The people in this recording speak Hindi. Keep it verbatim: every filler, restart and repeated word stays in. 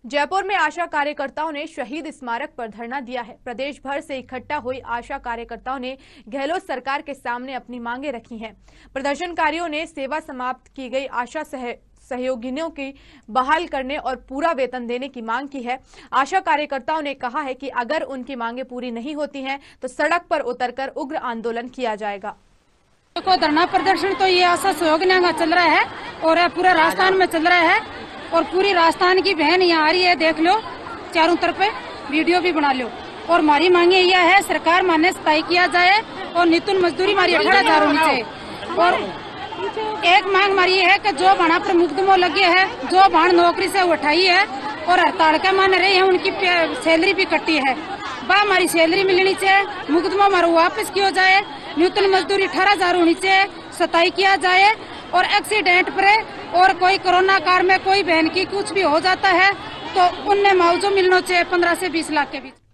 जयपुर में आशा कार्यकर्ताओं ने शहीद स्मारक पर धरना दिया है। प्रदेश भर से इकट्ठा हुई आशा कार्यकर्ताओं ने गहलोत सरकार के सामने अपनी मांगे रखी हैं। प्रदर्शनकारियों ने सेवा समाप्त की गई आशा सह सहयोगिनियों की बहाल करने और पूरा वेतन देने की मांग की है। आशा कार्यकर्ताओं ने कहा है कि अगर उनकी मांगे पूरी नहीं होती हैं तो सड़क पर उतरकर उग्र आंदोलन किया जाएगा। देखो, धरना प्रदर्शन तो ये आशा सहयोगिनियों का चल रहा है और पूरा राजस्थान में चल रहा है और पूरी राजस्थान की बहन यहाँ आ रही है। देख लो, चारों तरफ वीडियो भी बना लो। और हमारी मांगे यह है, सरकार मान्य स्थायी किया जाए और न्यूनतम मजदूरी हमारी अठारह हजार होनी चाहिए। और एक मांग हमारी ये है कि जो भाड़ा पर मुकदमों लगे है, जो भाड़ नौकरी से उठाई है और हड़ताल के मान रहे हैं, उनकी सैलरी भी कटी है, वह हमारी सैलरी मिलनी चाहिए। मुकदमा हमारा वापस किया जाए, न्यूनतम मजदूरी अठारह हजार होनी चाहिए, सताई किया जाए। और एक्सीडेंट पर और कोई कोरोना काल में कोई बहन की कुछ भी हो जाता है तो उनमें मुआवजा मिलना चाहिए पंद्रह से बीस लाख के बीच।